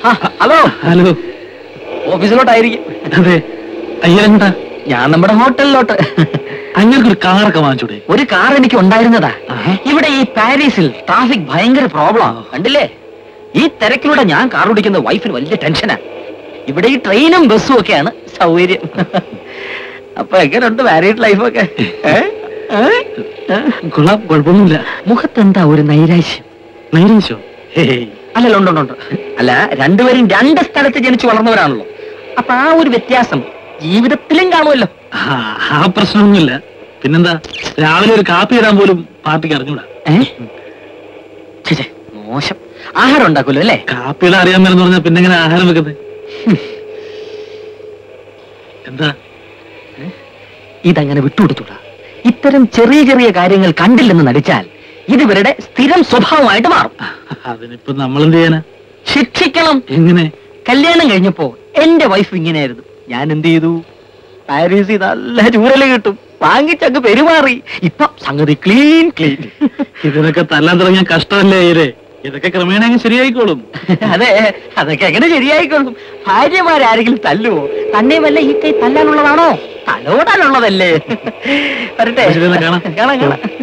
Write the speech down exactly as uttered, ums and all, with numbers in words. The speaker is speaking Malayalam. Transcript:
Hello hello, ഓഫീസിലോട്ടായിരിക്കും. അതെ. അയ്യാ, ഞാൻ നമ്മുടെ ഹോട്ടലിലോട്ട്. അങ്ങനൊരു കാറൊക്കെ വാങ്ങിച്ചൂടെ? ഒരു കാർ എനിക്ക് ഉണ്ടായിരുന്നതാ. ഇവിടെ ഈ പാരീസിൽ ട്രാഫിക് ഭയങ്കര പ്രോബ്ലം കണ്ടില്ലേ? ഈ തിരക്കിലൂടെ ഞാൻ കാർ ഓടിക്കുന്ന വൈഫിന് വലിയ ടെൻഷനാ. ഇവിടെ ഈ ട്രെയിനും ബസ്സും ഒക്കെയാണ് സൗകര്യം. അപ്പൊ എങ്ങനെയുണ്ട് മാരീഡ് ലൈഫൊക്കെ? കൊള്ളാം, കുഴപ്പമൊന്നുമില്ല. മുഖത്തെന്താ ഒരു നൈരാശ്യം? നൈരാശ്യോ? അല്ലല്ലോ, ഉണ്ടോ. അല്ല, രണ്ടുപേരും രണ്ട് സ്ഥലത്ത് ജനിച്ചു വളർന്നവരാണല്ലോ. അപ്പൊ ആ ഒരു വ്യത്യാസം ജീവിതത്തിലും കാണുമല്ലോ. ആ പ്രശ്നമൊന്നുമില്ല. പിന്നെന്താ, രാവിലെ ഒരു കാപ്പി ഇടാൻ പോലും പാർട്ടിക്ക് അറിഞ്ഞൂടാ. മോശം. ആഹാരം ഉണ്ടാക്കുമല്ലോ അല്ലേ? കാപ്പി ഇടാൻ അറിയാൻ മേലെന്ന് പറഞ്ഞാൽ പിന്നെ എങ്ങനെ ആഹാരം വെക്കുന്നത്? എന്താ ഇതങ്ങനെ വിട്ടുകൊടുത്തൂടാ. ഇത്തരം ചെറിയ ചെറിയ കാര്യങ്ങൾ കണ്ടില്ലെന്ന് നടിച്ചാൽ ഇതിവരുടെ സ്ഥിരം സ്വഭാവമായിട്ട് മാറും. അതിനിപ്പോ നമ്മളെന്ത് ചെയ്യാനാ? ശിക്ഷിക്കണം. എങ്ങനെ? കല്യാണം കഴിഞ്ഞപ്പോ എന്റെ വൈഫ് ഇങ്ങനെയായിരുന്നു. ഞാൻ എന്ത് ചെയ്തു? പാരീസിൽ നല്ല ചൂരല് കിട്ടും, വാങ്ങിച്ചങ്ങ് പെരുമാറി. ഇപ്പൊ സംഗതി ക്ലീൻ ക്ലീൻ. ഇതിനൊക്കെ തല്ലാൻ തുടങ്ങിയ കഷ്ടമല്ലേ ഇരേ? ഇതൊക്കെ ക്രമേണ അങ്ങ് ശരിയായിക്കോളും. അതെ, അതൊക്കെ എങ്ങനെ ശരിയായിക്കോളും? ഭാര്യമാരാരെങ്കിലും തല്ലുവോ? തന്നെ വല്ല ഈ കൈ തല്ലാനുള്ളതാണോ? തലോടാനുള്ളതല്ലേ? വരട്ടെ, കാണാം കാണാം കാണാം.